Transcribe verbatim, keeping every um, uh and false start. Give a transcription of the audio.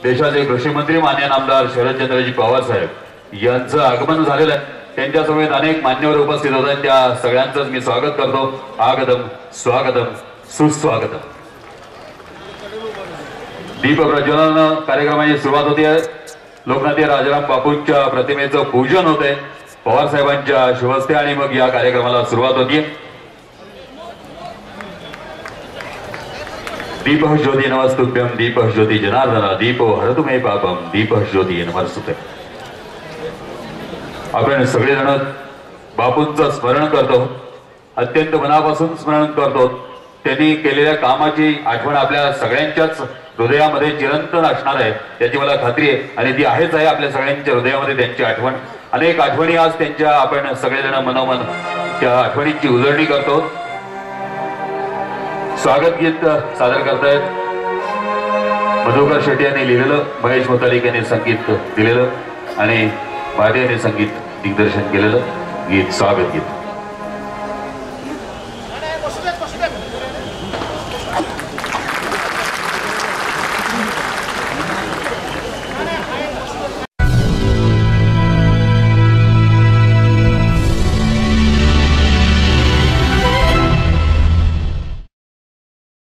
देशाचे कृषी मंत्री मान्य आमदार शरदचंद्रजी पवार साहेब यांचं आगमन झालेलं आहे। त्यांच्या समेत अनेक मान्यवर उपस्थित होत आहेत। त्या सगळ्यांचं मी स्वागत करतो। आगतम स्वागतम सुस्वागतम। दीप प्रज्वलन कार्यक्रमाची सुरुवात होती आहे। लोकनाथ्य राजाराम बापूंच्या प्रतिमेचं पूजन होते पवार साहेबांच्या शुभहस्ते आणि मग या कार्यक्रमाला सुरुवात होती। दीप ज्योती नमस्तुभ्यं दीप ज्योती जनार्दन दीपो हरतु मे पापम दीप ज्योती नमस्तुते। आपण सगळेजण बापूंचं स्मरण करतो, अत्यंत मनापासून स्मरण करतो। त्यांनी केलेल्या कामाची आठवण आपल्या सगळ्यांच्याच हृदयामध्ये चिरंतन असणार आहे याची मला खात्री आहे आणि ती आहेच आहे। आपल्या सगळ्यांच्या हृदयामध्ये त्यांची आठवण, अनेक आठवणी आज त्यांच्या आपण सगळेजण मनोमन त्या आठवणींची उजळणी करतो। स्वागत गीत सादर करतायत मधुकर शेट्टी यांनी लिहिलेलं, महेश मुतालिक यांनी संगीत दिलेलं आणि भाटे यांनी संगीत दिग्दर्शन केलेलं गीत स्वागत गीत।